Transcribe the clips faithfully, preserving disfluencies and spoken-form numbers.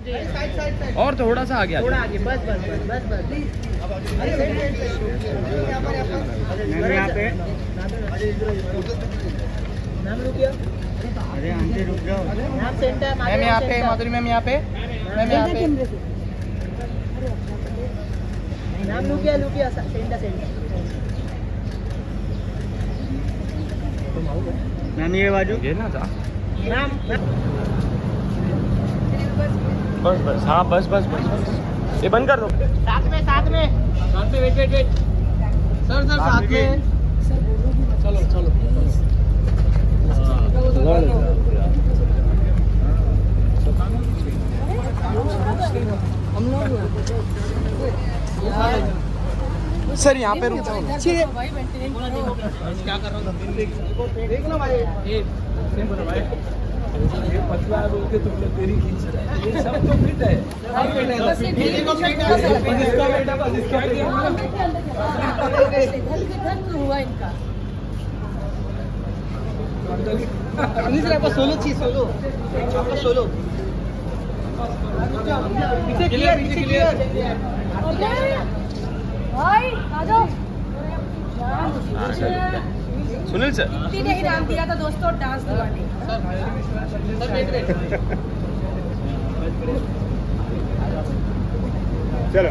और थोड़ा सा आगे थोड़ा आगे, बस बस बस बस बस। यहाँ पे नाम रुकिए। अरे आंटी रुक जाओ। नाम सेंटर। मैम यहाँ पे, माधुरी मैम यहाँ पे, मैम यहाँ पे। नाम रुकिए रुकिए सेंटर सेंटर। मैम ये बाजू ये ना जा नाम बस बस, हाँ बस बस बस बस, ये बंद कर दो। साथ में साथ में साथ में wait wait wait sir sir साथ में चलो चलो हम लोग सर यहाँ पे रुक जाओ। क्या कर रहा हूँ देख लो भाई। ये सेम बोलो भाई। ये पतला है बोल के तुम लोग तेरी खींच रहे हैं। ये सब तो फिट है। सब फिट है। बस ये को फिट है। इसका बेटा बस इसका बेटा। हुआ इनका। सुनील सर आपका सोलो चाहिए सोलो। आपका सोलो। पीछे क्लियर पीछे क्लियर। भाई आ जाओ। सुनील सर किसी ने ही नाम दिया था दोस्तों dance Deewane. Sir wait wait. चलो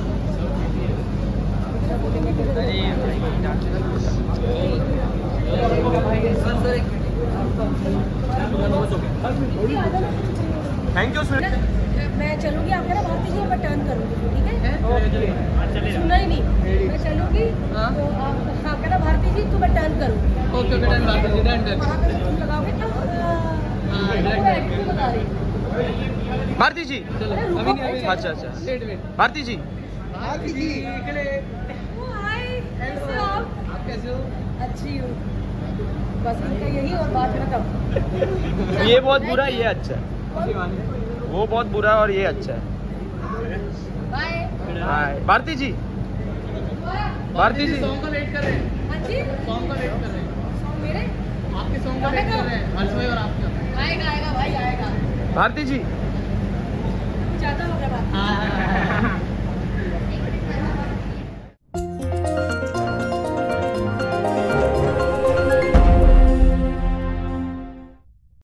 थैंक यू सुनील। मैं चलूंगी आप कहना भारती जी मैं टर्न करूंगी ठीक है। सुना ही नहीं मैं चलूंगी तो आप हाँ कहना भारती जी तो मैं टर्न करूंगी। Okay okay done Bharti ji done done. वहाँ पे तुम लगाओगे तो एक्टिंग बता रही हूँ। भारती जी, चलो अभी नहीं अभी। अच्छा अच्छा, वेट वेट। भारती जी भारती जी निकले। हाय कैसे हो आप? आप कैसे हो? अच्छी हूँ बस इनका यही और बात खत्म। ये बहुत बुरा है, ये अच्छा है। वो बहुत बुरा है और ये अच्छा है। Bye. Hi Bharti ji, Bharti ji song का वेट कर रहे हैं। हाँ जी सॉन्ग का वेट कर रहे हैं। सॉन्ग मेरे आपके सॉन्ग का वेट कर रहे हैं। हर्ष भाई और आपका। आएगा आएगा भाई आएगा। भारती जी ज्यादा हो गया